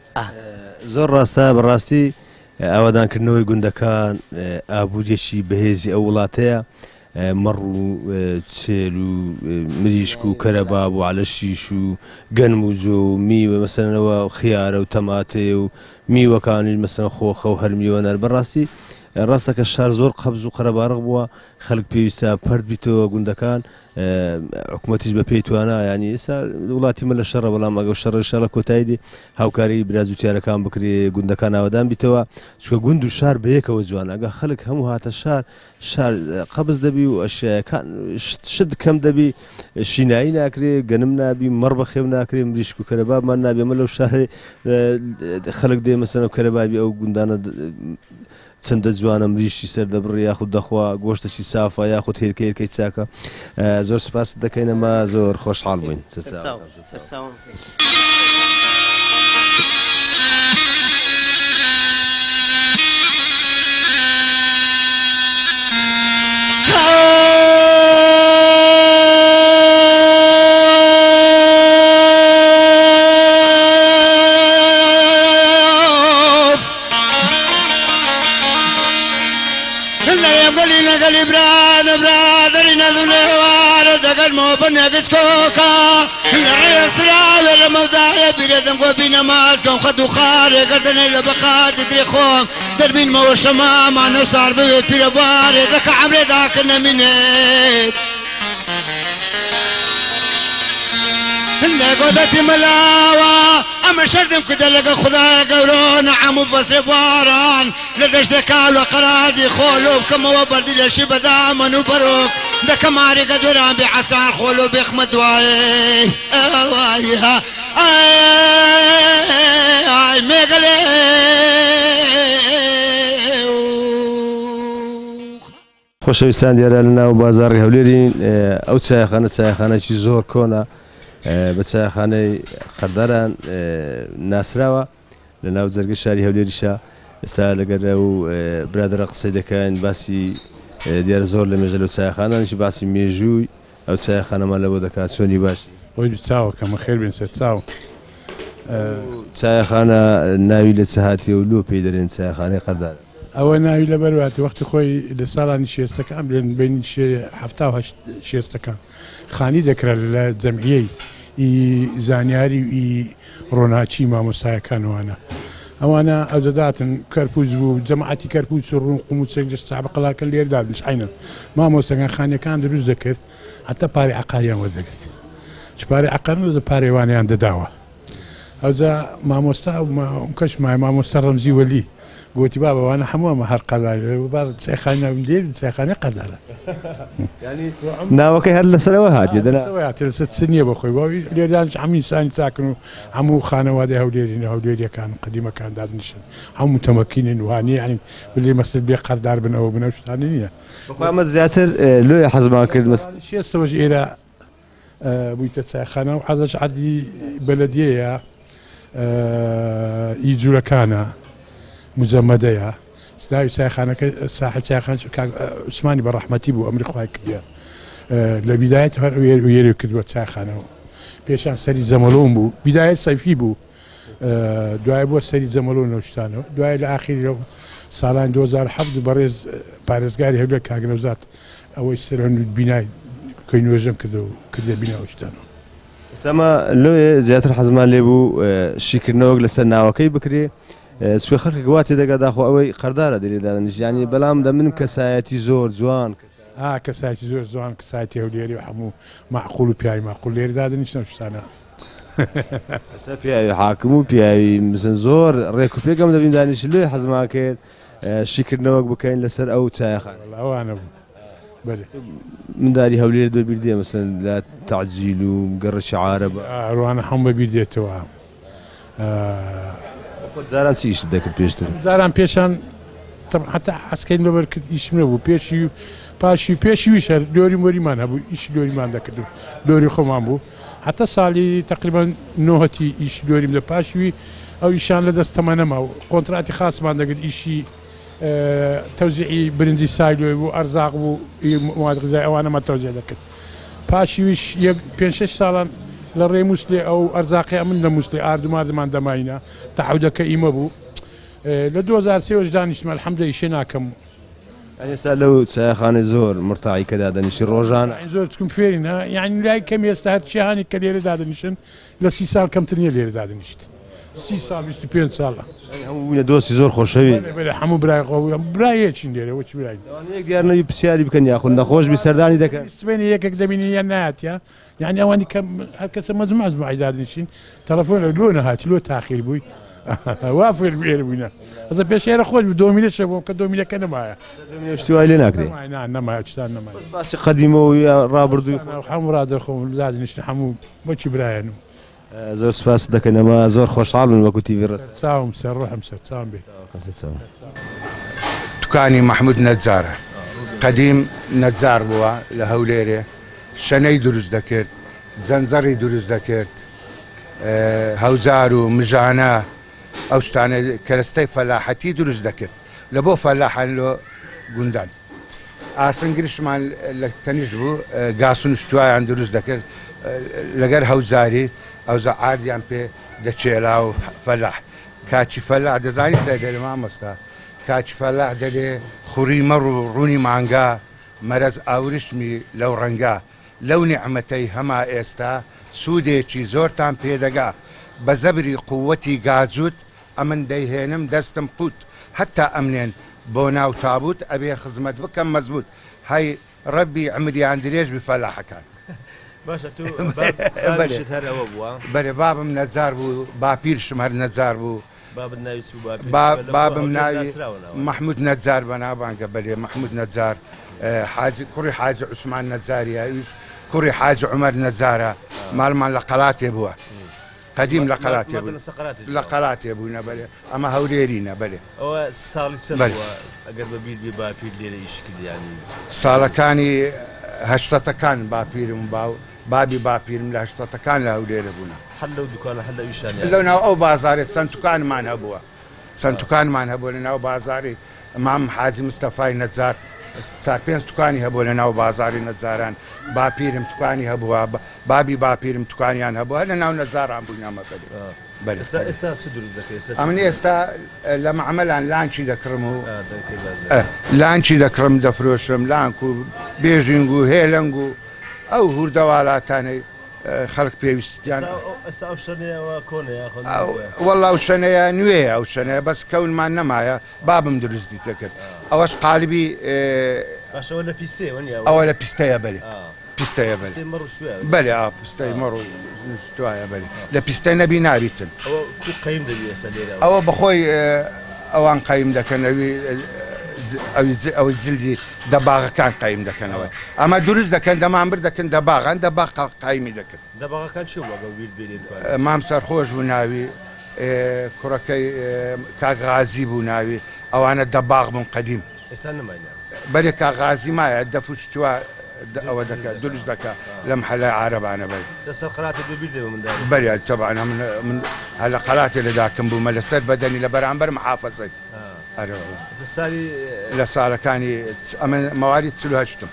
زۆر ڕاستە بەڕاستی ئاوادانکردنەوەی گوندەکان ئابوووریەکی بەهێزی ئەو وڵاتەیە مەڕ و چێل و مریشک و کەرەباب و عەلەشیش و گەنم و جۆ و میوە مەسەلەنەوە خیارە و تەماتێ و میوەکانیش مەسەن خۆخە و هەر میوەنەر بەڕاستی ڕاستەکە شار زۆر قەبز و قەرەبارق بووە خەڵک پێویستە پەرد بیتەوە گوندەکان حکوومەتیش بە پێی توانە ینی ئێستا وڵاتی من لە شەڕە بەڵام ئەگە شەڕ شەڵە کۆتاییدی هاوکاری برازوتیارەکان بکرێ گوندەکان ئاوادان بیتەوە چکە گوند و شار بەیەکەوە جوان ئەگە خەڵک هەموو هاتە شار شار قەبز دەبی و ئەشیەکان شت کەم دەبی شینایی ناکرێ گەنم نابی مەڕ بە خێو ناکرێ مریشک و کەرەبابمان نابێ ئەمە لەو شارێ خەڵک دێ مەسەن و کەرەبابی ئەو گوندانە چەندە جوانە مریشی سەر دەبڕ یاخود دەخوا گۆشتەشی سافە یاخود هێرکە هێرکەی چاکە زۆر سپاس دەکەینەمە زۆر خۆشحاڵ بووین بنيا ديسكوكا العيسرى والموضع بیرێدەم بۆ بینەمازگەم خەت و خارێ گەردەنێ لە بەخات درێ خۆم دەربینمەوە شەمامانە و سار بوێت پیرەبارێ دەکە عەمرێدا کە نەمینێت هەندێک مەلاوە ئەمە شەردم کردە لەگە خوددای گەورۆ نەعەم و فەسرێ بواران لە دەشتێکا لە قەرازی خۆلۆ بکەمەوە بەردی لەشی بەدامەن و بەرۆک دەکەم مارێگە دوێران بێ عەسان خۆلۆ بێخمە دوایێ ئەوایە ئای مێگەلێ خۆشەویستان دیارە لە ناو بازاڕی هەولێرین ئەو چایەخانە چایەخانەی زۆر کۆنا بە چایەخانەی خەرداران ناسراوە لە ناو جەرگە شاری هەولێریشە ئێستا لەگەر ئەو برادرە قسەی دەکەن باسی دیارە زۆر لە مێژە لەو چایەخانانیشی باسی مێژووی ئەو چایەخانەمان لەبۆ دەکات چۆنی باشی بۆی چاوە کەمە خێر بێن سەر چاو چایەخانە ناوی لە چەهاتی و لۆ پێی دەرێن چایەخانەی خەردار ئەوە ناوی لەبەرواتی وەختی خۆی لە ساڵانی شێستەکان بێن بین هەفتا و هەشت شێستەکان خانی دەکرا لە جەمعیەی زانیاری و ڕۆناچی مامۆستایەکانوانە ئەوانە ئەوجداتن کەرپوز بوو جەماعەتی کەرپوز و ڕوون قوم و چەک سابقەڵاکە لێردا نشعینە مامۆستەکان خانەکان دروست دەکرد هەتا پارەی عەقاریان وەردەگرت چ پارەی عەقار پارەیوانیان دەداوە ئەوجا مامۆستا کەش مای مامۆستا ڕەمزی وەلی گوتی بابەوانە هەمووەمە هەر قەدار چایخانە لێ چایخانەی قەدارە ناوەکەی هەر لەسەرەوە هاتیە دەنا لەسەر چنیە بەخۆی باوی لێران هەمووی سانی چاکن و هەموو خانەوادەی هەولێرین هەولێریەکان قەدیمەکان دادنیشن هەموو تەمەکینن وانی ینی بلێ مەسجد بێ قەردار بنەوە بنەو شتانی نییە بەخوامە زیاتر لۆیە حەزمان کرد شێستەوەش ئێرە بوویتە چایخانە و حەزەش عەدی بەلەدیەیە ئیجوورەکانە مزەمەدەیە سناوی چایخانەکە ساحل چایخان عوسمانی بەڕەحمەتی بوو ئەمری خوای کردیان لە بیدایەت هەر وێرە کردووە چایخانەوە پێشان سەری زەمەلۆم بوو بیدایەت سەیفی بوو دوای بۆ سەری زەمەلۆ نەوشتانەوە دوای لە ئاخری لەو ساڵان دو هەزار و هەفت بەڕێز پارێزگاری هەولێر کاگنەوزات ئەوەی سەرهەن بینای کۆی نوێژەم کردەوە کردە بیناوەشتانەوە ئێستامە لۆیە زیاتر حەزمان لێ بوو شیکردنەوەک لەسەر ناوەکەی بکرێ سوێ خەڵکی گواتی دەگەداخۆ ئەوەی قەردارە دەرێدانیشیانی بەڵام دەمنم کەسایەتی زۆر جوان کەسایەتی زۆر جوان کەسایەتی هەولێری و هەموو معقول و پیاوی معقول لێرە دادنیشتە شتانە ئەسا پیاوی حاکم و پیاوی مزن زۆر ڕێک و پێگەم دەبین دانیش لێ حەزمان کرد شیکردنەوەک بکەین لەسەر ئەو چایەخانە ئەوانە بوو منداری هەولێر دۆ بیر دێ مەسەن لە تەعجیل و گەڕە شەعارە ئەوانە هەم بە بیر دێتەوە زاران چی ئیشت دەکرد پێشتر زاران پێشان حتا حەسکەین لەبەر کرد ئیشمە بوو پێشی پاشی پێشی ویشە لۆری مۆریمان هەبوو ئیش لۆریمان دەکرد و لۆری خۆمان بوو حتا ساڵی تقریبان نۆهەتی ئیش لۆریم لە پاشوی ئەو ئیشان لە دەستەمە نەما و کۆنتراتی خاصمان دەگرت ئیشی تەوزیعی برنجی سایلۆی بوو ئەرزاق بوو مواد غذایی ئەوانەمە تەوزیع دەکرد پاشیویش پێنج شەش ساڵان لە ڕێ مووسڵێ ئەو ئەرزاقی من لە مووسڵێ ئاردوماردمان دەماینە تەعودەکە ئیمە بوو لە دو هەزار و سێ دانیشتمە الحەمدە ئیشێ ناکەم ئێستا لەو چایەخانەی زۆر مرتاعی کە دادەنیشی ڕۆژانە زۆر چکم فێرینە یعنی لای کەم ئێستا هەر چیهانی کە لێرە دادەنیشن لە سی ساڵ کەمتر نییە لێرە دادەنیشت سی ساڵ بیست و پێنج ساڵە هەموو دۆستی زۆر خۆشەوی هەموو برای خۆ برایەکین لێرە وەچ برای دیارنەوی پرسیاری بکەن یاخود نەخۆش بی سەردانی دەکەن سبێنی یەکێک دەبینی یان نهاتە یعنی ئەوانی کە هەر کەسە مەجموعە مەجموعەی دادنیشین تەلەفۆن لۆ نەهاتی لۆ تاخیر بووی وا فێر بێر بووینە ئەزە پێشێرە خۆش بوو دۆمینێشە بووم کە دۆمینەکە نەمایە شتیوای لێ ناکرێت نەمایە شتان نەمایە باسی قەدیمەوە ڕابردووی هەموو ڕادەخۆم دادنیشتن هەموو بۆچی برایەن و زۆر سپاس دەکەنەوە زۆر خۆشحاڵن وەکو تیڤی ڕست چاوم سەر ڕۆحم سەر چاوم بێ دوکانی مححمود نەجارە قەدیم نەجار بووە لە هەولێرێ شەنەی دروست دەکرد جەنجەڕی دروست دەکرد هەوجار و مژانە ئەو شتانە کەرەستەی فەلاحەتی دروست دەکرد لە بۆ فەلاحان لۆ گوندان ئاسنگریشمان لە تەنیش بوو گاسون شتوایان دروست دەکرد لەگەر هەوجاری ئەوزە ئاردیان پێ دەچێلا و فەلاح کاچی فەلاح دەزانی سەردەرە مامۆستا کاچی فەلاح دەدێ خوڕی مەڕ و ڕوونی مانگا مەرەز ئاوریشمی لەو ڕەنگە لەو نیعمەتەی هەما ئێستا سوودێکی زۆرتان پێدەگا بە زەبری قووەتی گاجوت ئەمن دەیهێنم دەستم قوت هەتا ئەمنێن بۆ ناو تابوت ئەبێ خزمەت بکەم مەزبوط هەی ڕەبی عمریان درێژ بفەلاحەکان باشە تو هەرەوە بووە بەێ بابم نەجار بوو باپیرشم هەر نەجار بوو بابم ناوی مححمود نەجار بە نابانگە بەێ مححمود نەجار کوڕی حاج عوسمان نەجاریە ئیش کوڕی حاج عمەر نەجارە ماڵمان لە قەڵاتێ بووە قدیم لە قەڵاتێ بوو لە قەڵاتێ بووینە بەێ ئەمە هەولێرینە بەێ ئەوە ساڵی ئەگەر بەبییر بێ باپیر لێرە ئیشکردیانی ساڵەکانی هەشتەکان باپیرم باو بابی باپیرم لە هەشتەکان لە هەولێرە بوون هەر لەو دوکانە هەر لە ویشانی لەو ناو ئەو بازارێت سنتوکانمان هەبووە سنتوکانمان هەبووە لە ناو بازاری مام حاجی مستەفای نەجار چار پێنج توکانی هەبوو لە ناو بازاری نەجاران باپیرم توکانی هەبووە بابی باپیرم توکانیان هەبووە لە ناو نەزاران بووین ئەمەکەی ئەمنی ئێستا لە معمەلان لانچی دەکڕم و لانچی دەکڕم دەفرۆشم لانک و بێژینگ و هێلەنگ و ئەو هوردەواڵاتانەی خەڵک پێویستیان وەڵا ئەو شەنەیە نوێیە ئەو شەنەیە بەس کەونمان نەمایە بابم دروستی تەکرد ئەوەش قالبی ئەوە لە پیستەیە بەێ پیستەیە بەێ بەێ پستەی مەڕ شتوایە بەێ لە پیستەی نەبی ناویتن ئەوە بەخۆی ئەوان قایم دەکەنەوی ئەوەی جلدی دەباغەکان قایم دەکەنەوە ئەمە دروست دەکەن دەمان برد دەکەن دەباغان دەباغ قایمی دەکرد مام سەرخۆش بوو ناوی کوڕەکەی کاغازی بوو ناوی ئەوانە دەباغ بوون قەدیم بەێ کاغازی مایە دەفوشتووە ئەوە دەکات دروست دەکات لەم حەلای عارەبانە بێ بەێ تەبانە من هەلە قەڵاتێ لەداکەم بوومە لەسەر بەدەنی لە بەرامبەر محافەزەی لە ساڵەکانی ئەمە مەواری چهشتم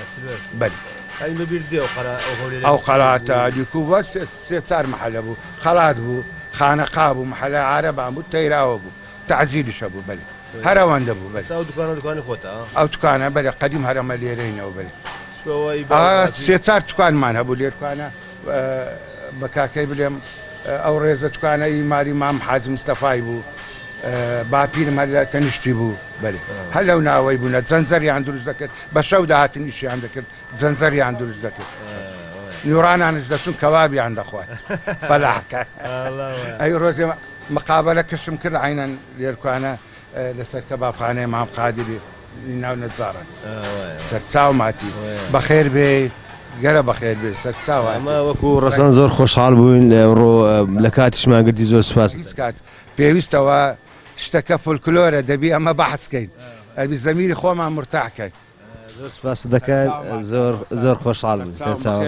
ئەو قەڵاتە دیکووە سێ چار محەلە بوو خەڵات بوو خانەقا بوو محەلای عارەبان بوو تەیراوە بوو تعزیریشە بوو بەێ هەروەندە بوو بەێ ئەو توکانە بەێ قەدیم هەرەمە لێرەینەوە بەێ سێ چار توکانمان هەبوو لێرکانە بە کاکەی بلێم ئەو ڕێزە توکانە ماری مام حاج مستەفای بوو باپیرم هەر لە تەنیشتی بوو بەێ هەر لەو ناوەی بوونە جەنجەریان دروست دەکرد بە شەو داهاتنیشیان دەکرد جەنجەریان دروست دەکرد نیورانانش دەچون کەوابیان دەخوات فەلاحکە ئەی ڕۆژێ مقابلە کەشم کرد عینەن لێرکوانە لەسەر کەبابخانەی مام قادری ناو نەجارن سەرچاو ماتی بەخێر بێ گەرە بەخێر بێ سەرچاوە ئەمە وەکو ڕەسەن زۆر خۆشحاڵ بووین ئەوڕۆ لە کاتیشمان گردی زۆر سوپاس کات پێویستەوە شتەکە فولکلۆرە دەبی ئەمە بەحثکەین ئەبی زەمیری خۆمان مرتاحکەین زۆر سپاس دەکەن زۆر زۆر خۆشحاڵ بووین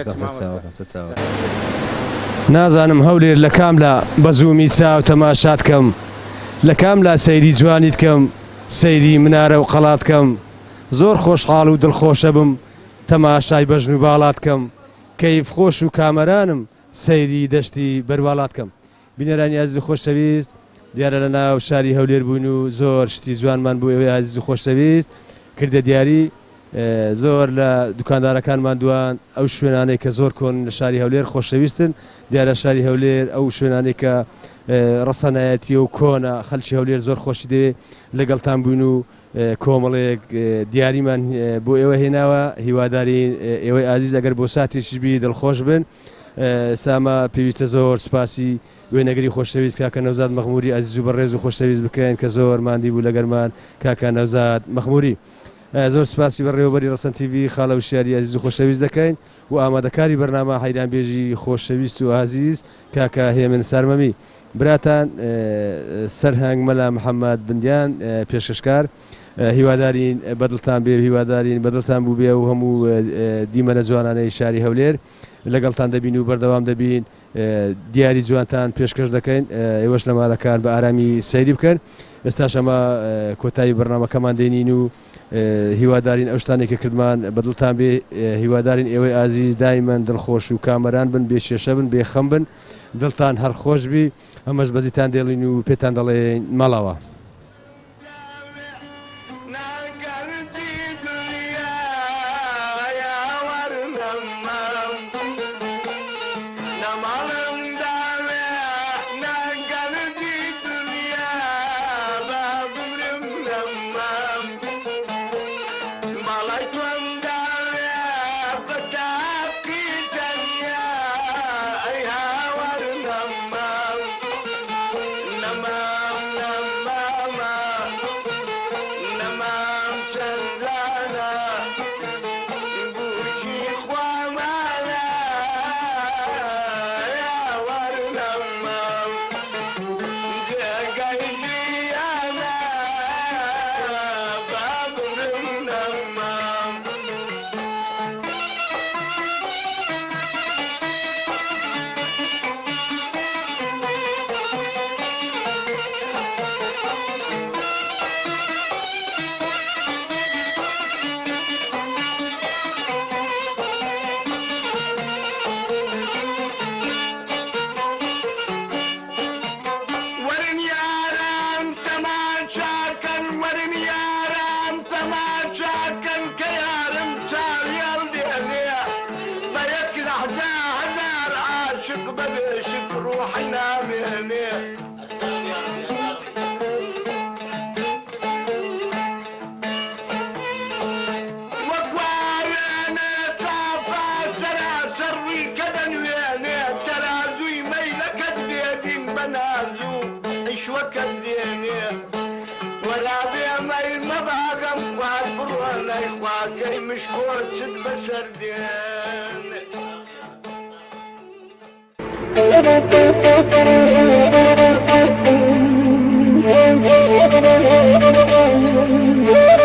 نازانم هەولێر لە کام لە بەزوومی چاو تەماشات کەم لە کام لا سەیری جوانیت کەم سەیری منارە و قەڵات کەم زۆر خۆشحاڵ و دڵخۆشە بم تەماشای بەژن و باڵات کەم کەیف خۆش و کامەرانم سەیری دەشتی بەرواڵات کەم بینەرانی عزیز و خۆشەویست دیارە لە ناو شاری هەولێر بووین و زۆر شتی جوانمان بوو ئێوەی عزیز و خۆشەویست کردە دیاری زۆر لە دوکاندارەکانمان دوان ئەو شوێنانەی کە زۆر کۆن لە شاری هەولێر خۆشەویستن دیارە شاری هەولێر ئەو شوێنانەی کە ڕەسەنایەتی و کۆنە خەلکی هەولێر زۆر خۆشی دێ لەگەڵتان بووین و کۆمەڵێک دیاریمان بۆ ئێوە هێناوە هیوادارین ئێوەی عزیز ئەگەر بۆ ساتێکیشبی دڵخۆش بن سامە پێویستە زۆر سوپاسی وێنەگەری خۆشەویست کاکە نەوزاد مەخموری عزیز و بەڕێز و خۆشەویست بکەین کە زۆر ماندی بوو لەگەرمان کاکە نەوزاد مەخموری زۆر سپاسی بەڕێوەبەری ڕەسەن تیڤی خاڵە و شیاری عزیز و خۆشەویست دەکەین و ئامادەکاری بەرنامە حەیرانبێژی خۆشەویست و عزیز کاکە هێمن سارمەمی براتان سەرهەنگ مەلا محەممەد بندیان پێشکەشکار هیوادارین بەدڵتان بێ هیوادارین بەدڵتان بوو بێ و هەموو دیمەنە جوانانەی شاری هەولێر لەگەڵتان دەبین و بەردەوام دەبین دیاری جوانتان پێشکەش دەکەین ئێوەش لە ماڵەکان بە ئارامی سەیری بکەن ئێستاش ئەمە کۆتایی بەرنامەکەمان دێنین و هیوادارین ئەو شتانێککە کردمان بەدڵتان بێ هیوادارین ئێوەی ئازیز دایمەن دڵخۆش و کامەران بن بێ شێشە بن بێ خەم بن دڵتان هەرخۆش بی ئەمەش بەزیتان دێڵین و پێتان دەڵێن ماڵەوە مشكور سد بسردين Oh,